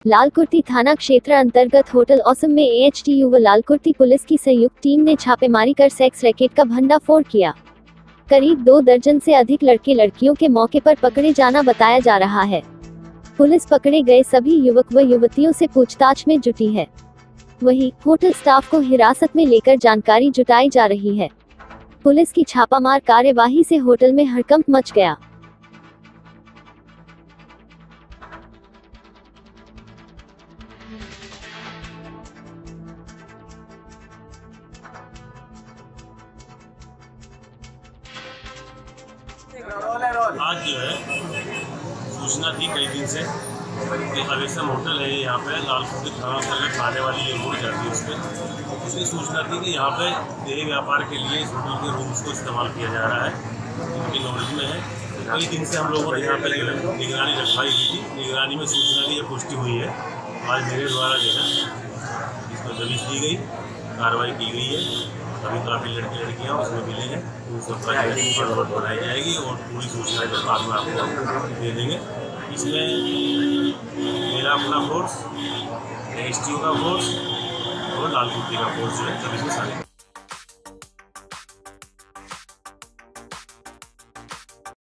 लालकुर्ती थाना क्षेत्र अंतर्गत होटल ऑसम में AHTU व लालकुर्ती पुलिस की संयुक्त टीम ने छापेमारी कर सेक्स रैकेट का भंडाफोड़ किया। करीब 2 दर्जन से अधिक लड़के लड़कियों के मौके पर पकड़े जाना बताया जा रहा है। पुलिस पकड़े गए सभी युवक व युवतियों से पूछताछ में जुटी है। वहीं होटल स्टाफ को हिरासत में लेकर जानकारी जुटाई जा रही है। पुलिस की छापामार कार्यवाही से होटल में हड़कंप मच गया। आज जो है सूचना थी कई दिन से कि अवेसम होटल है यहाँ पे लालकुर्ती थाना अंतर्गत आने वाली ये रोड जाती है उस पर उसकी सूचना थी कि यहाँ पे देह व्यापार के लिए इस होटल के रूम्स को इस्तेमाल किया जा रहा है, उनकी नॉलेज में है। कई दिन से हम लोगों ने यहाँ पे निगरानी रखवाई हुई थी। निगरानी में सूचना की ये पुष्टि हुई है। आज मेरे द्वारा जो है इसको दबिश दी गई, कार्रवाई की गई है। अभी काफ़ी लड़के लड़कियाँ उसमें मिले हैं, उन सबका रिपोर्ट बनाई जाएगी और पूरी सूचना के बाद में आपको दे देंगे। इसमें मेरा अपना फोर्स, AHTU का फोर्स और लालकुर्ती का फोर्स जो है सभी से शामिल है।